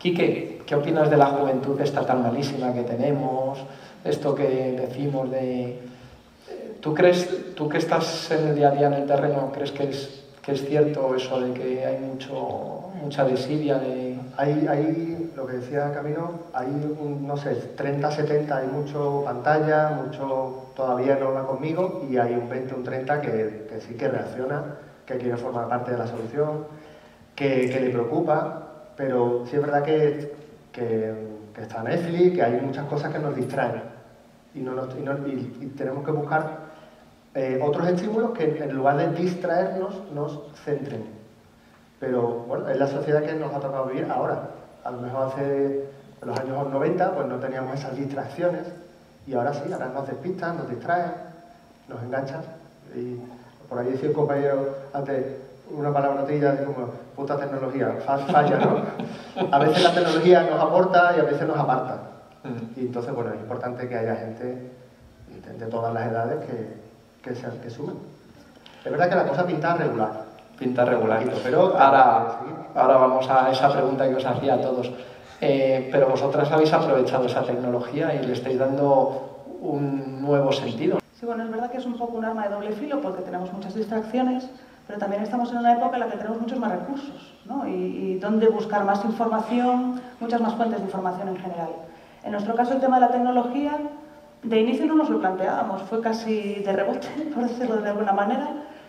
Quique, ¿qué opinas de la juventud esta tan malísima que tenemos? Esto que decimos de... ¿Tú que estás en el día a día en el terreno, crees que es cierto eso de que hay mucha desidia de... Hay, lo que decía Camilo, hay no sé, 30, 70, hay mucho pantalla, mucho todavía no va conmigo, y hay un 20, un 30 que sí que reacciona, que quiere formar parte de la solución, que le preocupa, pero sí es verdad que está Netflix, que hay muchas cosas que nos distraen y tenemos que buscar otros estímulos que en lugar de distraernos nos centren. Pero bueno, es la sociedad que nos ha tocado vivir ahora. A lo mejor en los años 90 pues no teníamos esas distracciones, y ahora sí, ahora nos despistan, nos distraen, nos enganchan. Y por ahí decía un compañero antes una palabrotilla como puta tecnología, falla, ¿no? A veces la tecnología nos aporta y a veces nos aparta. Y entonces, bueno, es importante que haya gente de todas las edades que sumen. Es verdad que la cosa pinta regular. Pinta regular. Pero ahora vamos a esa pregunta que os hacía a todos. Pero vosotras habéis aprovechado esa tecnología y le estáis dando un nuevo sentido. Sí, bueno, es verdad que es un poco un arma de doble filo porque tenemos muchas distracciones, pero también estamos en una época en la que tenemos muchos más recursos, ¿no? Y donde buscar más información, muchas más fuentes de información en general. En nuestro caso, el tema de la tecnología, de inicio no nos lo planteábamos, fue casi de rebote, por decirlo de alguna manera.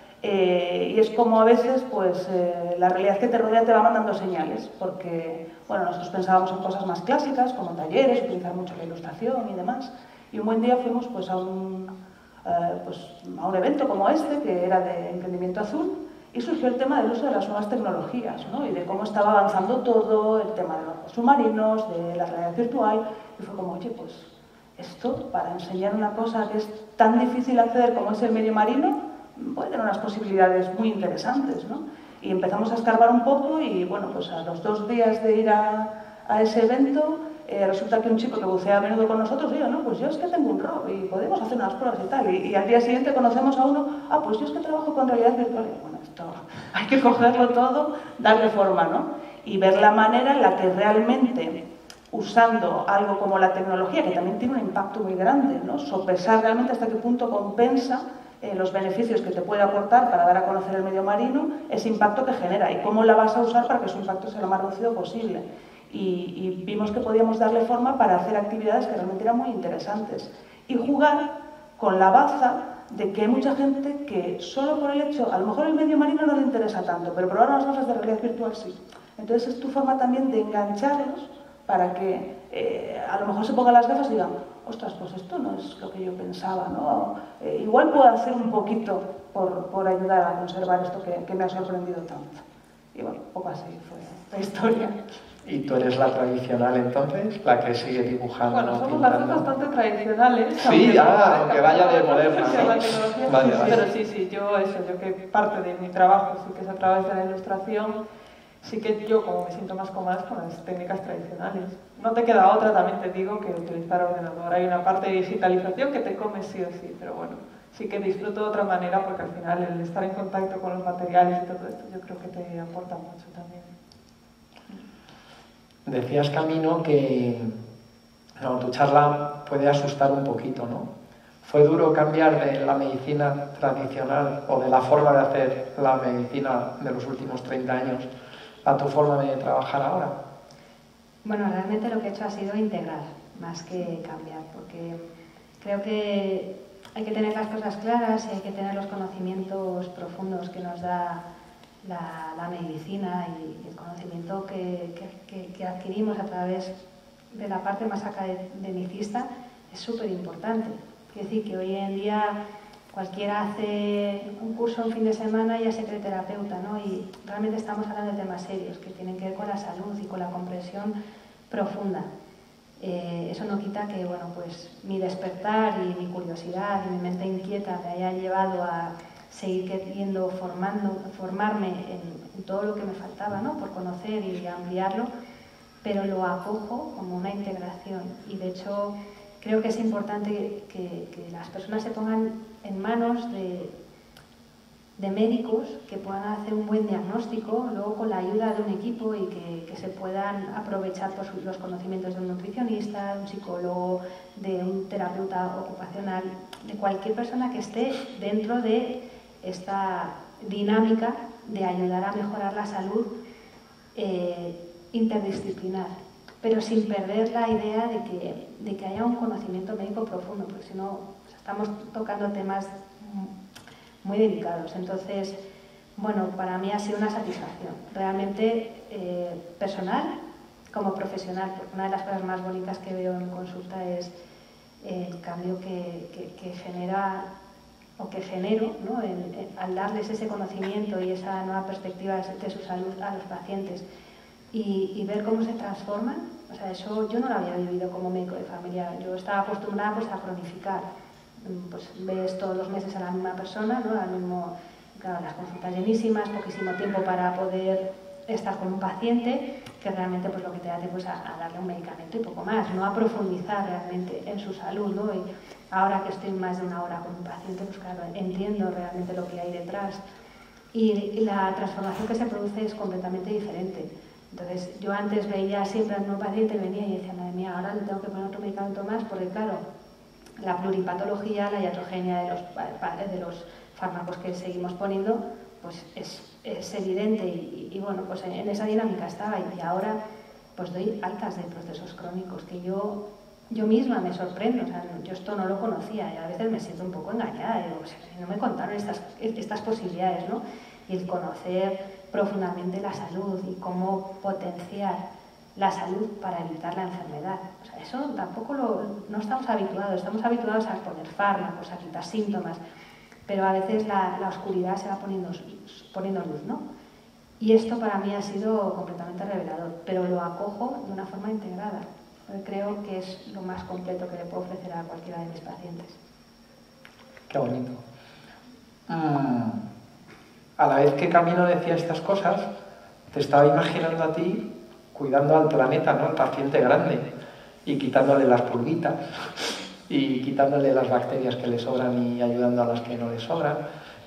Y es como a veces pues, la realidad que te rodea te va mandando señales, porque bueno, nosotros pensábamos en cosas más clásicas, como talleres, utilizar mucho la ilustración y demás, y un buen día fuimos pues, a un evento como este, que era de Emprendimiento Azul, y surgió el tema del uso de las nuevas tecnologías, ¿no? Y de cómo estaba avanzando todo, el tema de los submarinos, de la realidad virtual, y fue como, oye, pues esto, para enseñar una cosa que es tan difícil hacer como es el medio marino, puede tener unas posibilidades muy interesantes, ¿no? Y empezamos a escarbar un poco y, bueno, pues a los 2 días de ir a ese evento, resulta que un chico que bucea a menudo con nosotros, digo, no, pues yo es que tengo un ROV y podemos hacer unas pruebas y tal. Y al día siguiente conocemos a uno, pues yo es que trabajo con realidad virtual. Y bueno, esto hay que cogerlo todo, darle forma, ¿no? Y ver la manera en la que realmente, usando algo como la tecnología, que también tiene un impacto muy grande, ¿no? Sopesar realmente hasta qué punto compensa los beneficios que te puede aportar para dar a conocer el medio marino, ese impacto que genera y cómo la vas a usar para que su impacto sea lo más reducido posible. Y vimos que podíamos darle forma para hacer actividades que realmente eran muy interesantes y jugar con la baza de que hay mucha gente que solo por el hecho, a lo mejor el medio marino no le interesa tanto, pero probar unas gafas de realidad virtual sí. Entonces es tu forma también de engancharlos para que a lo mejor se pongan las gafas y digan, ostras, pues esto no es lo que yo pensaba, ¿no? Igual puedo hacer un poquito por ayudar a conservar esto que me ha sorprendido tanto. Y bueno, un poco así fue la historia. ¿Y tú eres la tradicional entonces? ¿La que sigue dibujando? Bueno, somos las dos bastante tradicionales. Sí, aunque vaya de moderna, ¿no? Vale. Pero sí, yo que parte de mi trabajo sí que es a través de la ilustración, sí que yo como me siento más cómoda con las técnicas tradicionales. No te queda otra, también te digo, que utilizar ordenador. Hay una parte de digitalización que te come sí o sí, pero bueno, sí que disfruto de otra manera porque al final el estar en contacto con los materiales y todo esto yo creo que te aporta mucho también. Decías, Camino, que tu charla puede asustar un poquito, ¿no? ¿Fue duro cambiar de la medicina tradicional o de la forma de hacer la medicina de los últimos 30 años a tu forma de trabajar ahora? Bueno, realmente lo que he hecho ha sido integrar, más que cambiar, porque creo que hay que tener las cosas claras y hay que tener los conocimientos profundos que nos da la medicina y el conocimiento que adquirimos a través de la parte más academicista es súper importante. Es decir, que hoy en día cualquiera hace un curso un fin de semana y ya se cree terapeuta, ¿no? Y realmente estamos hablando de temas serios que tienen que ver con la salud y con la comprensión profunda. Eso no quita que, bueno, pues mi despertar y mi curiosidad y mi mente inquieta me haya llevado a seguir queriendo formarme en todo lo que me faltaba, ¿no? Por conocer y ampliarlo, pero lo acojo como una integración. Y de hecho creo que es importante que las personas se pongan en manos de médicos que puedan hacer un buen diagnóstico, luego con la ayuda de un equipo y que se puedan aprovechar pues, los conocimientos de un nutricionista, de un psicólogo, de un terapeuta ocupacional, de cualquier persona que esté dentro de esta dinámica de ayudar a mejorar la salud interdisciplinar, pero sin perder la idea de que haya un conocimiento médico profundo, porque si no estamos tocando temas muy delicados. Entonces, bueno, para mí ha sido una satisfacción, realmente personal como profesional, porque una de las cosas más bonitas que veo en consulta es el cambio que genera o que genero, ¿no? Al darles ese conocimiento y esa nueva perspectiva de su salud a los pacientes y ver cómo se transforman. O sea, eso yo no lo había vivido como médico de familia. Yo estaba acostumbrada pues, a cronificar. Pues ves todos los meses a la misma persona, ¿no? Al mismo, claro, las consultas llenísimas, poquísimo tiempo para poder estar con un paciente, que realmente pues, lo que te da tiempo es a darle un medicamento y poco más, no a profundizar realmente en su salud, ¿no? Y ahora que estoy más de una hora con un paciente, pues claro, entiendo realmente lo que hay detrás y la transformación que se produce es completamente diferente. Entonces, yo antes veía siempre al mismo paciente, venía y decía, madre mía, ahora le tengo que poner otro medicamento más, porque claro, la pluripatología, la iatrogenia de los fármacos que seguimos poniendo, pues es evidente y bueno, pues en esa dinámica estaba y ahora pues doy altas de procesos crónicos que yo misma me sorprendo, o sea, yo esto no lo conocía y a veces me siento un poco engañada, digo, o sea, no me contaron estas posibilidades, ¿no? Y el conocer profundamente la salud y cómo potenciar la salud para evitar la enfermedad. O sea, eso tampoco no estamos habituados a poner fármacos, a quitar síntomas, pero a veces la oscuridad se va poniendo luz, ¿no? Y esto para mí ha sido completamente revelador, pero lo acojo de una forma integrada. Creo que es lo más completo que le puedo ofrecer a cualquiera de mis pacientes. Qué bonito. A la vez que Camino decía estas cosas, te estaba imaginando a ti cuidando al planeta, ¿no? Al paciente grande, y quitándole las pulguitas, y quitándole las bacterias que le sobran y ayudando a las que no le sobran.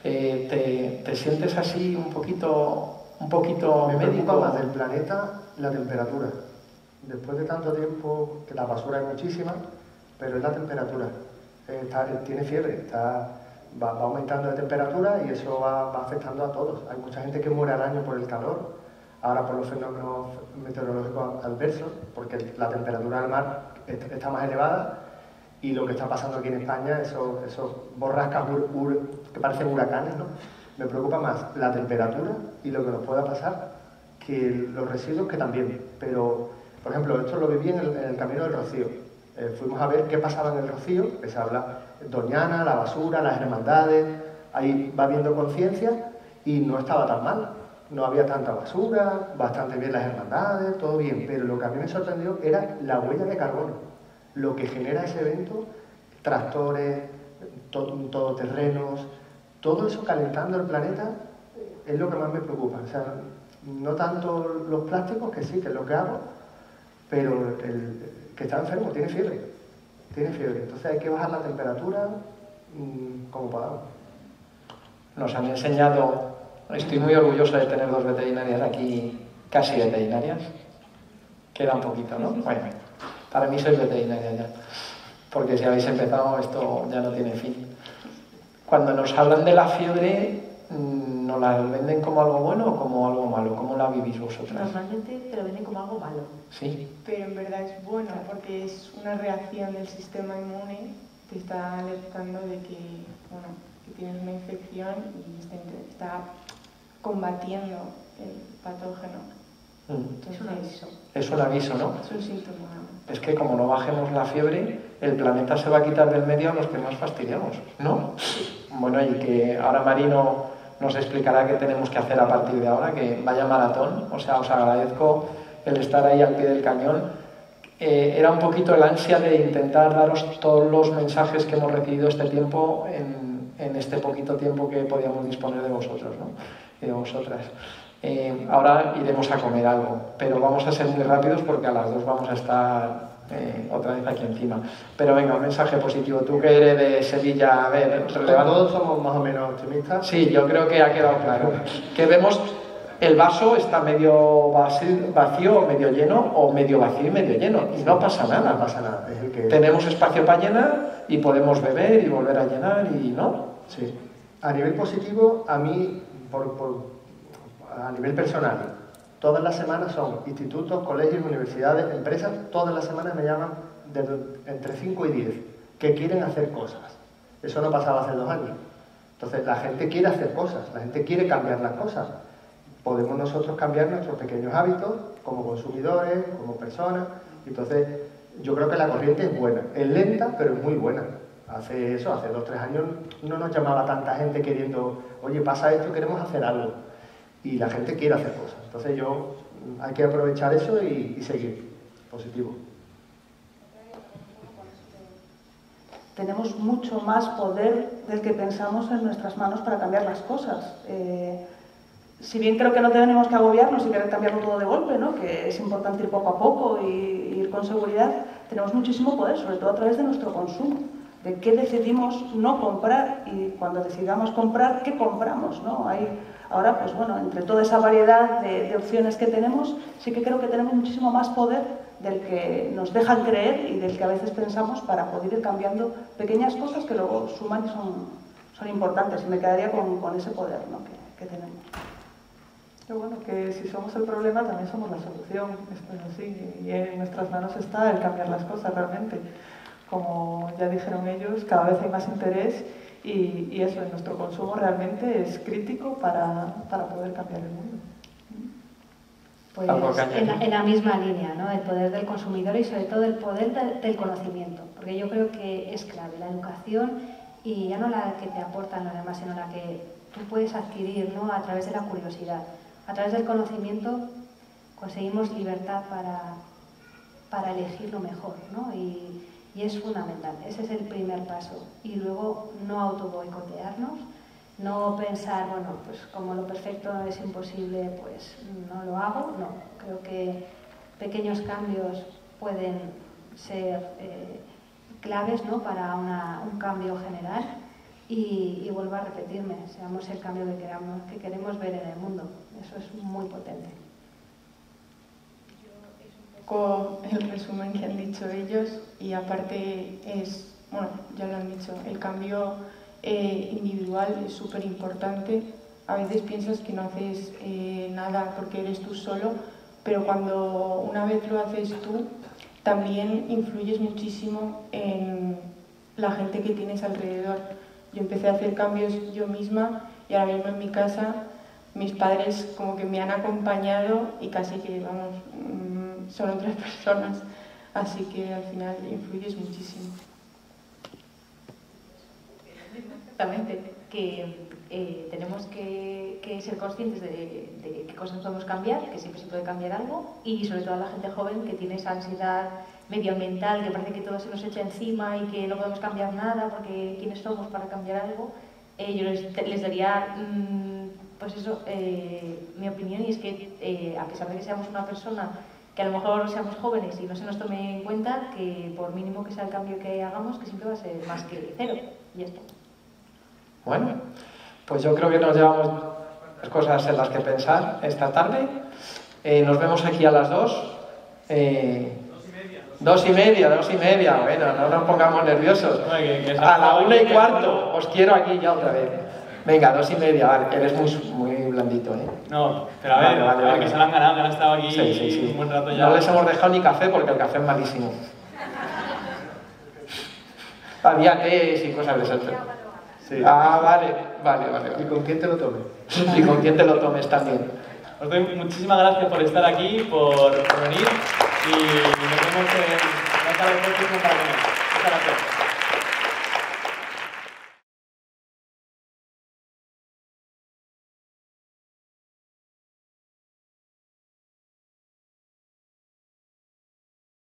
¿Te sientes así un poquito Me médico? preocupa más del planeta la temperatura. Después de tanto tiempo, que la basura es muchísima, pero es la temperatura. Tiene fiebre, va aumentando de temperatura y eso va afectando a todos. Hay mucha gente que muere al año por el calor, ahora por los fenómenos meteorológicos adversos, porque la temperatura del mar está más elevada y lo que está pasando aquí en España, esos borrascas que parecen huracanes, ¿no? Me preocupa más la temperatura y lo que nos pueda pasar que los residuos, que también. Pero, por ejemplo, esto lo viví en el Camino del Rocío. Fuimos a ver qué pasaba en el Rocío, que se habla Doñana, la basura, las hermandades, ahí va habiendo conciencia y no estaba tan mal. No había tanta basura, bastante bien las hermandades, todo bien, pero lo que a mí me sorprendió era la huella de carbono, lo que genera ese evento, tractores, todoterrenos, todo eso calentando el planeta es lo que más me preocupa. O sea, no tanto los plásticos, que sí, que es lo que hago, pero el que está enfermo tiene fiebre, entonces hay que bajar la temperatura como podamos. Nos han enseñado, estoy muy orgulloso de tener 2 veterinarias aquí, casi veterinarias, queda un poquito, ¿no? Bueno, para mí sois veterinaria ya, porque si habéis empezado esto ya no tiene fin. Cuando nos hablan de la fiebre, ¿nos la venden como algo bueno o como algo malo? ¿Cómo la vivís vosotras? Normalmente te lo venden como algo malo. Sí. Pero en verdad es bueno porque es una reacción del sistema inmune, te está alertando de que, bueno, que tienes una infección y está combatiendo el patógeno. Entonces, Es un aviso. Es un aviso, ¿no? Es un síntoma. Es que como no bajemos la fiebre, el planeta se va a quitar del medio a los que más fastidiamos, ¿no? Bueno, y que ahora Marino nos explicará qué tenemos que hacer a partir de ahora, que vaya maratón. O sea, os agradezco el estar ahí al pie del cañón. Era un poquito el ansia de intentar daros todos los mensajes que hemos recibido este tiempo en este poquito tiempo que podíamos disponer de vosotros, ¿no? Y de vosotras. Ahora iremos a comer algo, pero vamos a ser muy rápidos porque a las 2 vamos a estar otra vez aquí encima. Pero venga, un mensaje positivo. Tú que eres de Sevilla, a ver, relevante. Todos somos más o menos optimistas. Sí, yo creo que ha quedado claro. Que vemos el vaso está medio vacío o medio lleno, o medio vacío y medio lleno. Y no pasa nada. No pasa nada. Es el que... Tenemos espacio para llenar y podemos beber y volver a llenar y no. Sí. A nivel positivo, a mí, a nivel personal, todas las semanas son institutos, colegios, universidades, empresas, todas las semanas me llaman entre 5 y 10 que quieren hacer cosas. Eso no pasaba hace 2 años. Entonces la gente quiere hacer cosas, la gente quiere cambiar las cosas. Podemos nosotros cambiar nuestros pequeños hábitos como consumidores, como personas. Entonces yo creo que la corriente es buena, es lenta pero es muy buena. Hace 2 o 3 años no nos llamaba tanta gente queriendo, oye, pasa esto, queremos hacer algo. Y la gente quiere hacer cosas. Entonces hay que aprovechar eso y seguir. Positivo. Tenemos mucho más poder del que pensamos en nuestras manos para cambiar las cosas. Si bien creo que no tenemos que agobiarnos y querer cambiarlo todo de golpe, ¿no? Que es importante ir poco a poco y ir con seguridad, tenemos muchísimo poder, sobre todo a través de nuestro consumo, de qué decidimos no comprar y cuando decidamos comprar, qué compramos, ¿no? Ahora, pues bueno, entre toda esa variedad de opciones que tenemos, sí que creo que tenemos muchísimo más poder del que nos dejan creer y del que a veces pensamos para poder ir cambiando pequeñas cosas que luego suman y son importantes. Y me quedaría con ese poder, ¿no? que tenemos. Pero bueno, que si somos el problema también somos la solución, esto es así, y en nuestras manos está el cambiar las cosas realmente. Como ya dijeron ellos, cada vez hay más interés y eso en nuestro consumo realmente es crítico para poder cambiar el mundo. Pues en la misma línea, ¿no? El poder del consumidor y sobre todo el poder del conocimiento, porque yo creo que es clave la educación y ya no la que te aportan los demás, sino la que tú puedes adquirir, ¿no? A través de la curiosidad. A través del conocimiento conseguimos libertad para elegir lo mejor, ¿no? Y es fundamental, ese es el primer paso. Y luego no autoboicotearnos, no pensar, bueno, pues como lo perfecto es imposible, pues no lo hago. No, creo que pequeños cambios pueden ser claves, ¿no? Para un cambio general. Y vuelvo a repetirme, seamos el cambio que queremos ver en el mundo. Eso es muy potente. Con el resumen que han dicho ellos y aparte es, bueno, ya lo han dicho, el cambio individual es súper importante. A veces piensas que no haces nada porque eres tú solo, pero cuando una vez lo haces tú, también influyes muchísimo en la gente que tienes alrededor. Yo empecé a hacer cambios yo misma y ahora mismo en mi casa mis padres como que me han acompañado y casi que, vamos, son otras personas, así que al final influyes muchísimo. Exactamente, que tenemos que ser conscientes de qué cosas podemos cambiar, que siempre se puede cambiar algo, y sobre todo a la gente joven que tiene esa ansiedad medioambiental, que parece que todo se nos echa encima y que no podemos cambiar nada porque quiénes somos para cambiar algo. Yo les daría, pues eso, mi opinión, y es que a pesar de que seamos una persona que a lo mejor seamos jóvenes y no se nos tome en cuenta, que por mínimo que sea el cambio que hagamos, que siempre va a ser más que 0, y ya está. Bueno, pues yo creo que nos llevamos cosas en las que pensar esta tarde. Nos vemos aquí a las 2. 2:30. Bueno, no nos pongamos nerviosos. A la 1:15 os quiero aquí ya otra vez. Venga, 2:30, vale, eres muy blandito, ¿eh? No, pero a ver, vale. Que se lo han ganado, que han estado aquí sí. un buen rato ya. No les hemos dejado ni café porque el café es malísimo. Había tés y cosas de esas. Sí. Ah, vale. ¿Y con quién te lo tomes? Y con quién te lo tomes también. Os doy muchísimas gracias por estar aquí, por venir, y nos vemos en la sala de próximo para comer. Muchas gracias.